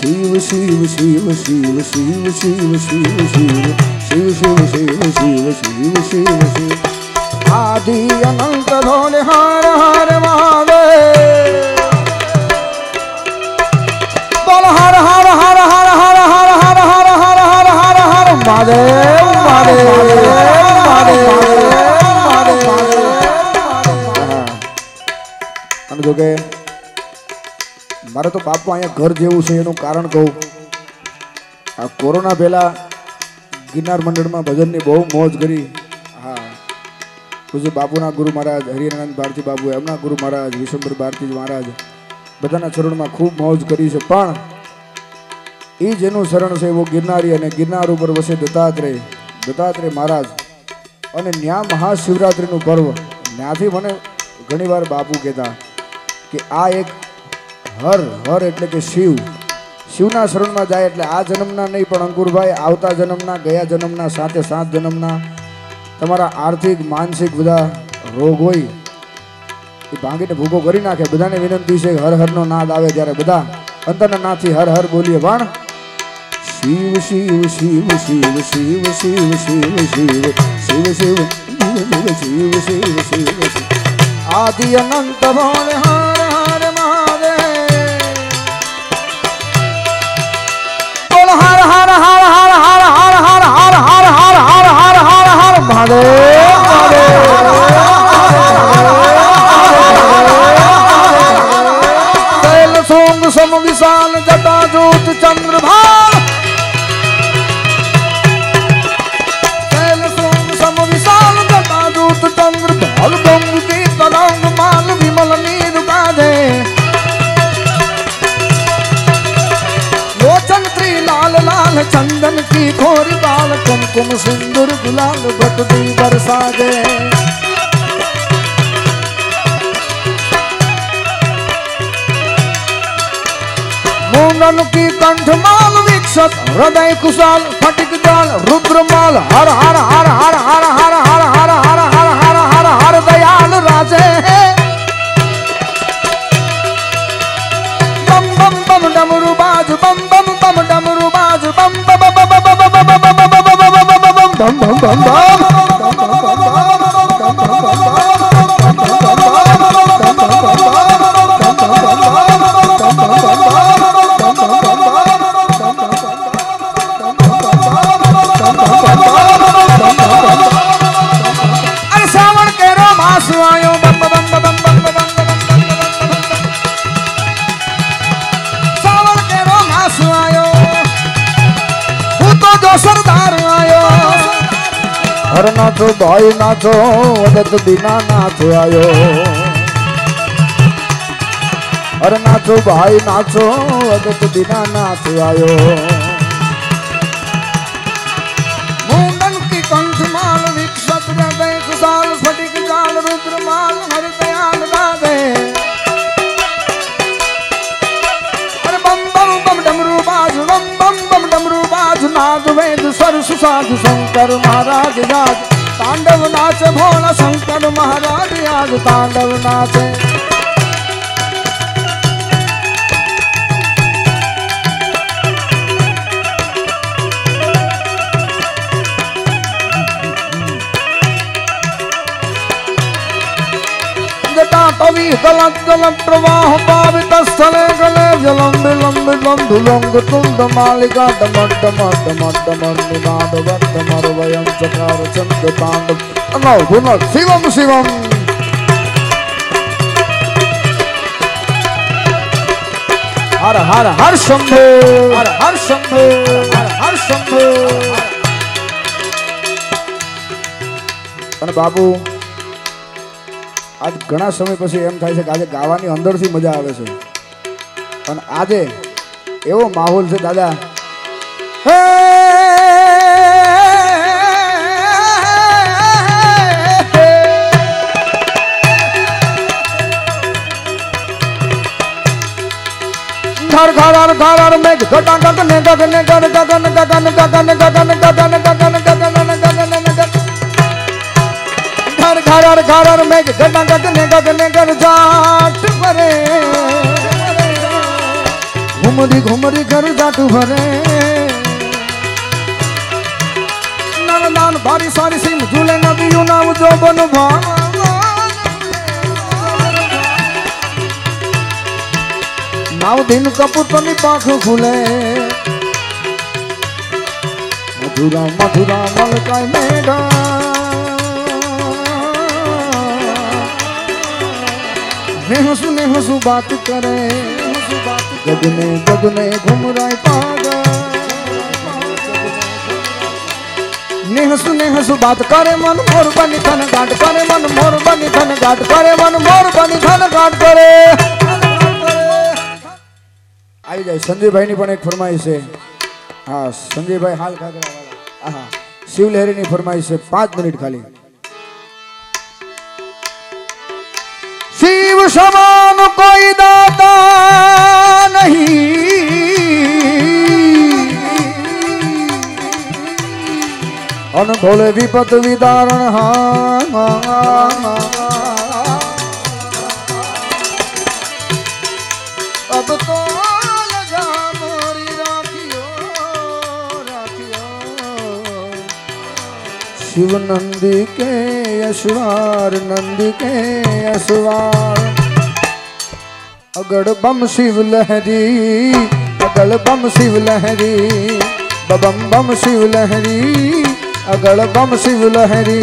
शिव शिव शिव शिव शिव शिव शिव शिव शिव शिव शिव शिव शिव शिव आदि अनंत भोले हर हर महादेव बोल हर हर हर हर हर हर हर हर हर हर हर हर महादेव महादेव महादेव महादेव जो के मारे तो बापू अँ घर जेवू छे एनुं कारण कहूं आ कोरोना पहला गिरनार मंडल में भजन ने बहु मौज करी। हाँ पूज्य बापूना गुरु महाराज हरिहरानंद भारती बाबू एमना गुरु महाराज विश्वंभर भारती महाराज बधाना चरण में खूब मौज करी छे। पण ई जेनुं शरण छे वो गिरनारी अने गिरनार उपर वसे दत्तात्रेय महाराज अने न्या महाशिवरात्रिनुं पर्व न्याथी मने घणीवार बापू कहेता कि आ एक हर हर एटले के शिवना शरण में जाए एटले आ जन्मना नहीं पण अंकुरभाई आवता जन्मना गया जन्मना साथे सात जन्मना तमारा आर्थिक मानसिक बधा रोग होय ए भांगीने भूखो करी नाखे। बधाने विनंती छे हर हर नो नाद आवे त्यारे बधा अंतरना नाथी हर हर बोलीए पण शिव शिव शिव शिव शिव शिव शिव शिव शिव शिव शिव शिव शिव आदि अनंत भोले हर हर महादेव हर हर हर हर हर हर हर हर हर हर हर हर हर हर महादेव कैल सोंग सम विशाल जटा जोत चंद्रभाल कैल सोंग सम विशाल जटा जोत चंद्रभाल गंग की तरंग माल विमल नीर बाधे लाल लाल चंदन की खोरी बाल कुमकुम सिंदूर गुलाल बटदी बरसा दे मूंगन की कंठमाल विक्षत हृदय कुशाल फटिक जाल रुद्रमाल हर हर हर हर हर हर हर हर हर हर हर हर हर दयाल राजे बम बम बम डमरू बाज बम बम बम डमरू बाज बम बम बम बम बम बम बम अरे सावन केरो मास आयो बम बम बम बम बम सावन केरो मास आयो हूँ तो जो सरदार आयो हर नाचो भाई नाचो वदत दीना नाच आयो हर नाचो भाई नाचो वदत दीना नाच आयो मूंगन की कंठमाल विक्षत हृदय कुशाल स्फटिक जाल रुद्रमाल हर दयाल राधे अरे बम बम बम डमरू बाज बम बम बम डमरू बाज नाद वेद सरस साध शंकर महाराज राज तांडव नाच भोला शंकर महाराज आज तांडव नाचे कवि गलत गलत प्रवाह पावित स्थले गले जलम विलम विलम धुलंग तुंड मालिका डमट डमट डमट डमट निनाद वक्त मरवयं चकार चंद्र तांडव नव गुण शिवम शिवम हर हर हर शंभो हर हर शंभो हर हर शंभो अने बाबू आज घना समय पछी एम थाय छे के आज गावानी अंदरथी मजा आवे छे अने आजे एवो माहोल छे दादा घर घर घर में घटा गगन गगन गगन गगन गगन गगन गगन गगन गगन गगन घर घर घर में गगन गगन गगन गर जाट परे घूम घुमरी घुमरी घर जाटू भरे नान भारी सारी सिम झूले नदियों नाव जो बन नाव दिन कपूतनी पाख खुले मधुरा मधुरा मलकाय मेघा ने हंसू बात करे गगने गगने घूम रहे पागा ने हंसू बात करे मन मोर बनी थन गाट करे मन मोर बनी थन गाट करे मन मोर बनी थन गाट करे आई जाए संजय भाई ની પણ એક ફરમાઈશ છે હા સંજય ભાઈ હાલ ખાગરા વાળા આહા શિવલહેરી ની ફરમાઈશ છે 5 મિનિટ ખાલી शिव समान कोई दाता नहीं अनखोले विपत विदारण अब तो लगा मोरी राखियो राखियो शिव नंदी के यशवार नंदी के यशवार अगड़ बम शिव लहरी अगड़ बम शिव लहरी बम बम शिव लहरी अगड़ बम शिव लहरी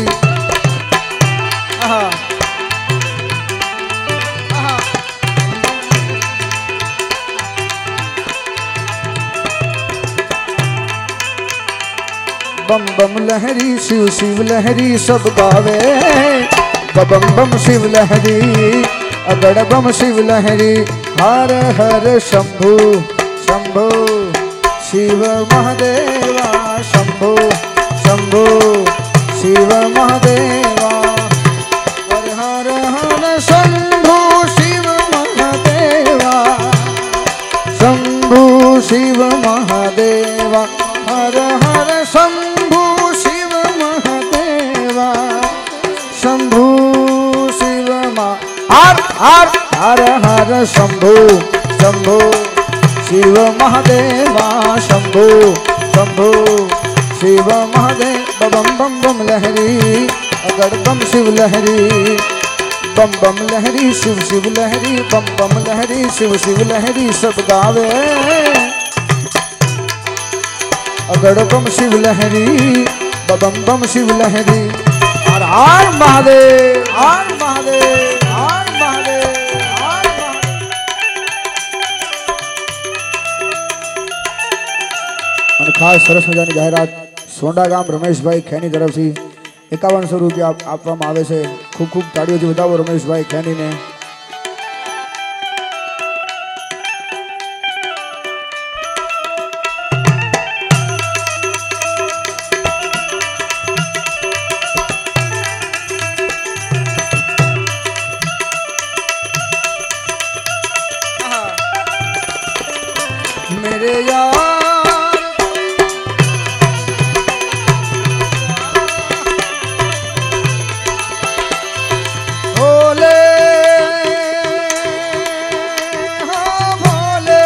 बम बम लहरी शिव शिव लहरी सब गावे बम बम शिव लहरी अगड़ बम शिव लहरी हर हर शंभु शंभु शिव महादेवा शंभु शंभु शिव महादेवा हर हर हर शंभु शिव महादेवा शंभु शिव महादेवा हर हर शंभु शिव महादेवा शंभु शिव हर हर हर हर शंभु शंभु शिव महादेवा शंभु शंभु शिव महादेव बम बम बम लहरी अगड़ बम शिव लहरी बम बम लहरी शिव शिव लहरी बम बम लहरी शिव शिव लहरी सब गावे अगड़ बम शिव लहरी बम बम शिव लहरी हर हर महादेव हर महादेव हर महादेव हर महादेव खास सरस मजानी जाहेरात सोंडा गाम रमेशभाई खेनी तरफथी 5100 રૂપિયા આપવામાં આવે છે ખૂબ ખૂબ તાળીઓથી વધાવો રમેશભાઈ ખેનીને मेरे यार भोले हाँ भोले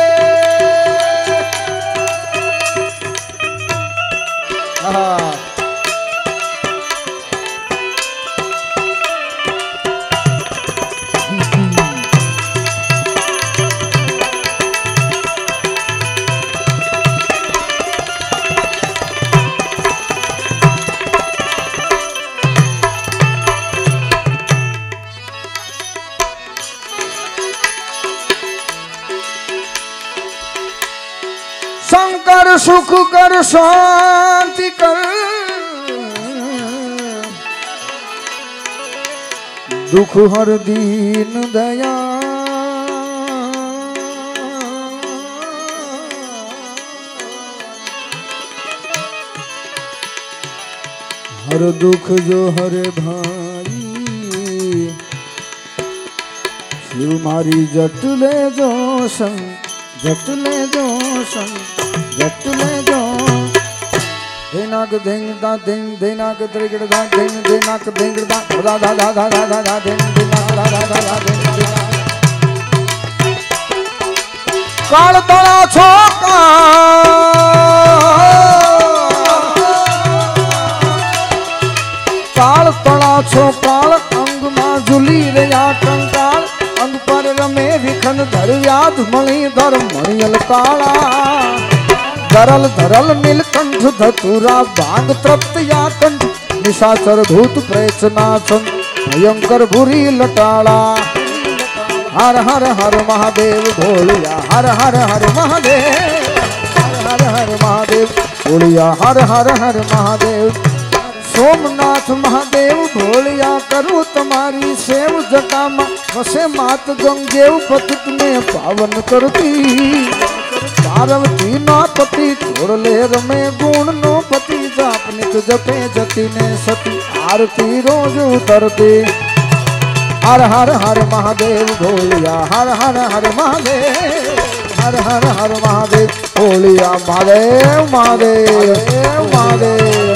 हाँ शंकर सुख कर शांति कर दुख हर दीन दया हर दुख जो हरे भाई शिव मारी जट ले जो संग जट ले जो संग जट ले जो देनाक देंग दा देंग देनाक त्रिगड़ दा देंग देनाक देंग दा दा दा दा दा दा दा देंग देनाक दा दा दा दा देंग કાળ તળા છો કાળ તળા છો કાળ અંગમાં ઝૂલી રહ્યા કંકાળ અંગ પર રમે વિખંડ ધરવ્યાદ મણી ધર મણિયલ કાળા ધરલ ધરલ નીલકંઠ ધતુરા ભાંગ તૃપ્તયા કંઠ નિશાચર ભૂત પ્રેચના છંદ ભયંકર ભૂરી લટાળા હર હર હર મહાદેવ ભોળિયા હર હર હર મહાદેવ હર હર મહાદેવ ભોળિયા હર હર હર મહાદેવ સોમનાથ મહાદેવ ભોળિયા કરું તમારી સેવ જટામાં વસે માત ગંગેવ પતિત ને પાવન કરતી પાર્વતી ના પતિ છોડલે રમે ગુણ નો પતિ જાપનિત જપે જતી ને સતી આરતી રોજ ઉતરતી હર હર હર મહાદેવ ભોળિયા હર હર હર મહાદેવ હર હર હર મહાદેવ ભોળિયા મહાદેવ મહાદેવ મહાદેવ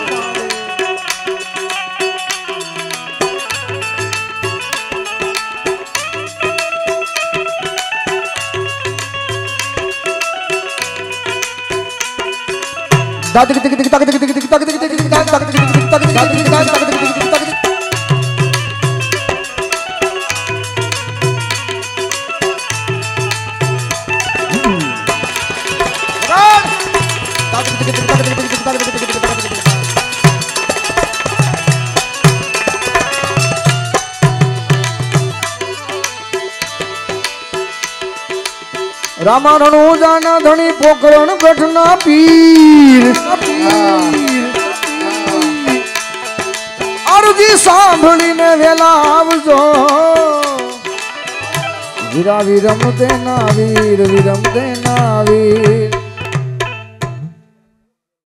રામાણુ જાના ધણી પોકરણ ગઢના પીર અરજી સાંભળીને વેલા આવજો વીરા વિરમ દેના વીર વિરમ દેના વીર